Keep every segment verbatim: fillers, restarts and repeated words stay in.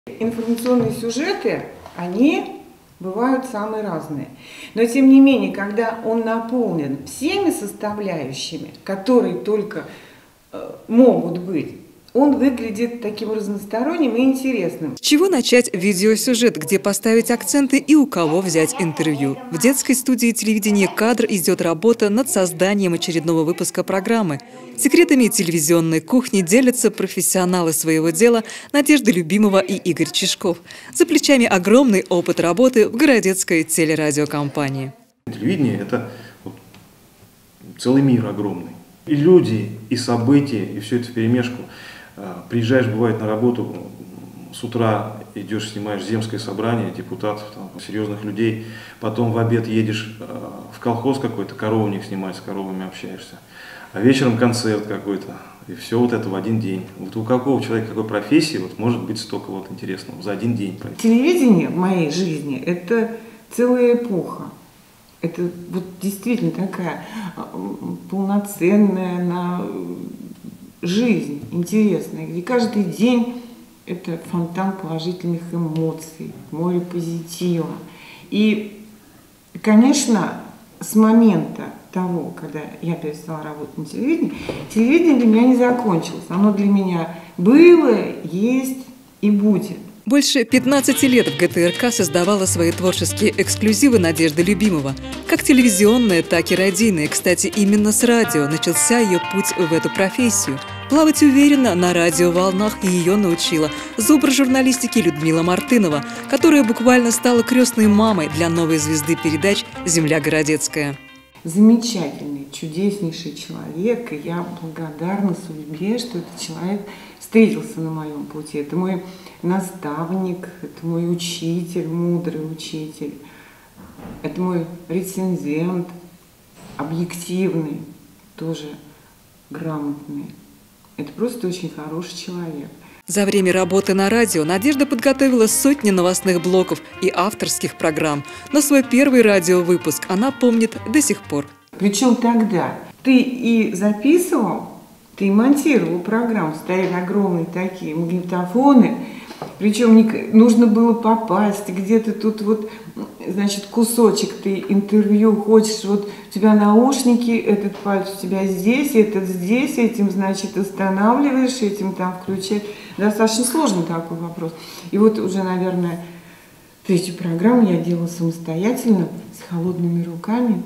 Информационные сюжеты, они бывают самые разные. Но тем не менее, когда он наполнен всеми составляющими, которые только э, могут быть, он выглядит таким разносторонним и интересным. С чего начать видеосюжет, где поставить акценты и у кого взять интервью? В детской студии телевидения «Кадр» идет работа над созданием очередного выпуска программы. Секретами телевизионной кухни делятся профессионалы своего дела Надежда Любимова и Игорь Чешков. За плечами огромный опыт работы в городецкой телерадиокомпании. Телевидение – это вот целый мир огромный. И люди, и события, и все это вперемешку. Приезжаешь, бывает, на работу, с утра идешь, снимаешь земское собрание депутатов, там, серьезных людей, потом в обед едешь в колхоз какой-то, коровник снимать, с коровами общаешься, а вечером концерт какой-то, и все вот это в один день. Вот у какого человека, какой профессии, вот может быть столько вот интересного за один день. Телевидение в моей жизни – это целая эпоха. Это вот действительно такая полноценная на жизнь, интересная, где каждый день это фонтан положительных эмоций, море позитива. И, конечно, с момента того, когда я перестала работать на телевидении, телевидение для меня не закончилось. Оно для меня было, есть и будет. Больше пятнадцати лет в гэ тэ эр ка создавала свои творческие эксклюзивы Надежда Любимова. Как телевизионные, так и радийные. Кстати, именно с радио начался ее путь в эту профессию. Плавать уверенно на радиоволнах ее научила зубр журналистики Людмила Мартынова, которая буквально стала крестной мамой для новой звезды передач «Земля городецкая». Замечательный, чудеснейший человек, и я благодарна судьбе, что этот человек встретился на моем пути. Это мой наставник, это мой учитель, мудрый учитель, это мой рецензент, объективный, тоже грамотный. Это просто очень хороший человек. За время работы на радио Надежда подготовила сотни новостных блоков и авторских программ. Но свой первый радиовыпуск она помнит до сих пор. Причем тогда ты и записывал, ты и монтировал программу, стояли огромные такие магнитофоны, причем нужно было попасть где-то тут вот, значит, кусочек ты интервью хочешь, вот у тебя наушники, этот палец у тебя здесь, этот здесь, этим, значит, останавливаешь, этим там включаешь. Достаточно сложный такой вопрос. И вот уже, наверное, третью программу я делала самостоятельно, с холодными руками.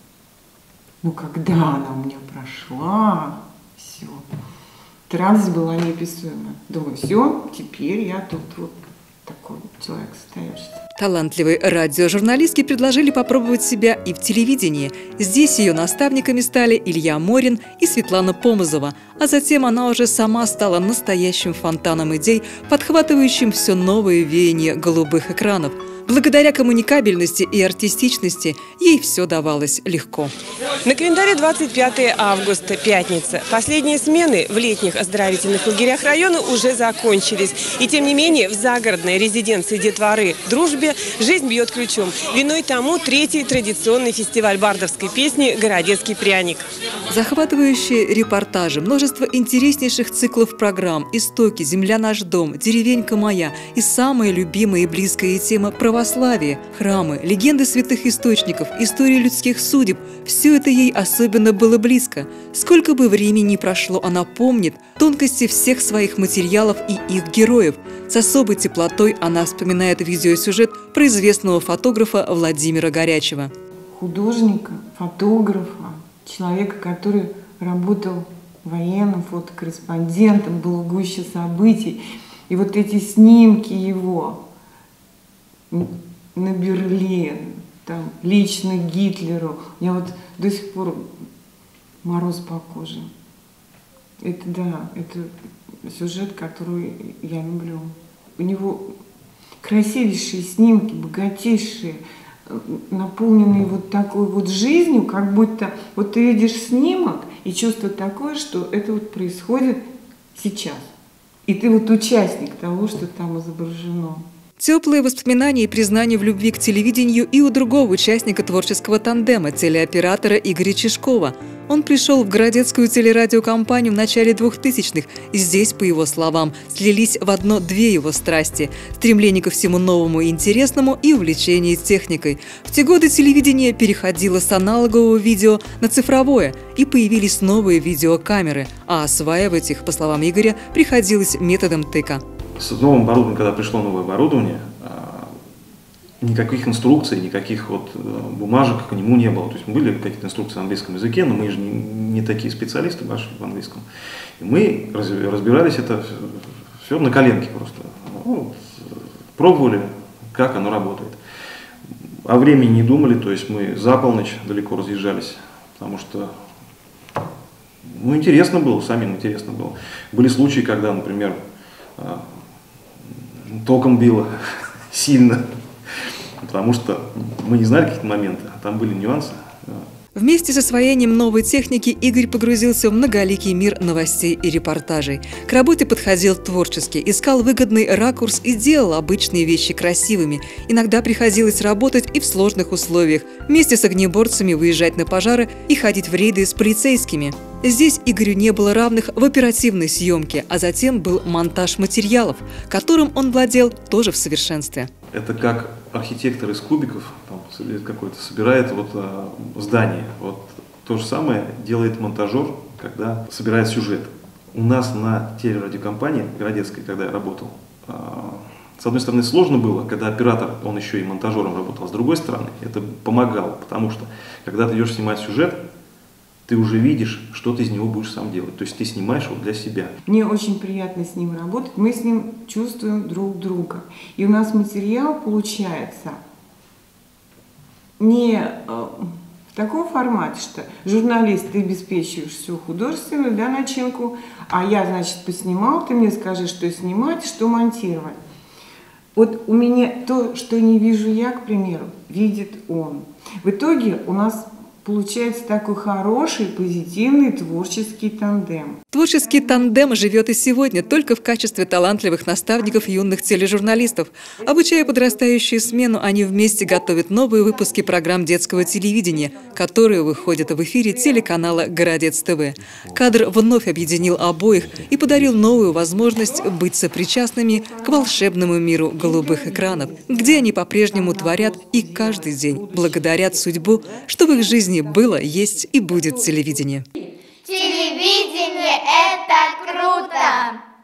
Но когда она у меня прошла, все. Радость была неописуемая. Думаю, все, теперь я тут вот такой человек состоявшийся. Талантливой радиожурналистке предложили попробовать себя и в телевидении. Здесь ее наставниками стали Илья Морин и Светлана Помазова. А затем она уже сама стала настоящим фонтаном идей, подхватывающим все новые веяния голубых экранов. Благодаря коммуникабельности и артистичности ей все давалось легко. На календаре двадцать пятое августа, пятница. Последние смены в летних оздоровительных лагерях района уже закончились. И тем не менее в загородной резиденции детворы «Дружбе» жизнь бьет ключом. Виной тому третий традиционный фестиваль бардовской песни «Городецкий пряник». Захватывающие репортажи, множество интереснейших циклов программ, «Истоки», «Земля наш дом», «Деревенька моя» и самая любимая и близкая тема православие, храмы, легенды святых источников, истории людских судеб – все это ей особенно было близко. Сколько бы времени ни прошло, она помнит тонкости всех своих материалов и их героев. С особой теплотой она вспоминает видеосюжет про известного фотографа Владимира Горячева. Художника, фотографа, человека, который работал военным фотокорреспондентом, был в гуще событий. И вот эти снимки его на Берлин, там, лично Гитлеру. У меня вот до сих пор мороз по коже. Это да, это сюжет, который я люблю. У него красивейшие снимки, богатейшие, наполненные вот такой вот жизнью, как будто вот ты видишь снимок и чувство такое, что это вот происходит сейчас. И ты вот участник того, что там изображено. Теплые воспоминания и признание в любви к телевидению и у другого участника творческого тандема, телеоператора Игоря Чешкова. Он пришел в городецкую телерадиокомпанию в начале двухтысячных, и здесь, по его словам, слились в одно две его страсти – стремление ко всему новому и интересному и увлечение техникой. В те годы телевидение переходило с аналогового видео на цифровое, и появились новые видеокамеры, а осваивать их, по словам Игоря, приходилось методом тыка. С новым оборудованием, когда пришло новое оборудование, никаких инструкций, никаких вот бумажек к нему не было. То есть были какие-то инструкции на английском языке, но мы же не, не такие специалисты большие в английском. И мы разбирались это все на коленке просто. Ну, пробовали, как оно работает. О времени не думали, то есть мы за полночь далеко разъезжались, потому что ну, интересно было, самим интересно было. Были случаи, когда, например, током било сильно. Потому что мы не знали какие-то моменты, а там были нюансы. Вместе с освоением новой техники Игорь погрузился в многоликий мир новостей и репортажей. К работе подходил творчески, искал выгодный ракурс и делал обычные вещи красивыми. Иногда приходилось работать и в сложных условиях, вместе с огнеборцами выезжать на пожары и ходить в рейды с полицейскими. Здесь Игорю не было равных в оперативной съемке, а затем был монтаж материалов, которым он владел тоже в совершенстве. Это как архитектор из кубиков там, какой-то собирает вот, а, здание. Вот то же самое делает монтажер, когда собирает сюжет. У нас на телерадиокомпании городецкой, когда я работал, а, с одной стороны сложно было, когда оператор, он еще и монтажером работал, с другой стороны это помогало, потому что когда ты идешь снимать сюжет, ты уже видишь, что ты из него будешь сам делать. То есть ты снимаешь его для себя. Мне очень приятно с ним работать. Мы с ним чувствуем друг друга. И у нас материал получается не в таком формате, что журналист, ты обеспечиваешь всю художественную, да, начинку, а я, значит, поснимал, ты мне скажи, что снимать, что монтировать. Вот у меня то, что не вижу я, к примеру, видит он. В итоге у нас получается такой хороший, позитивный творческий тандем. Творческий тандем живет и сегодня только в качестве талантливых наставников юных тележурналистов. Обучая подрастающую смену, они вместе готовят новые выпуски программ детского телевидения, которые выходят в эфире телеканала «Городец ТВ». Кадр вновь объединил обоих и подарил новую возможность быть сопричастными к волшебному миру голубых экранов, где они по-прежнему творят и каждый день благодарят судьбу, что в их жизни было, есть и будет телевидение. Телевидение – это круто!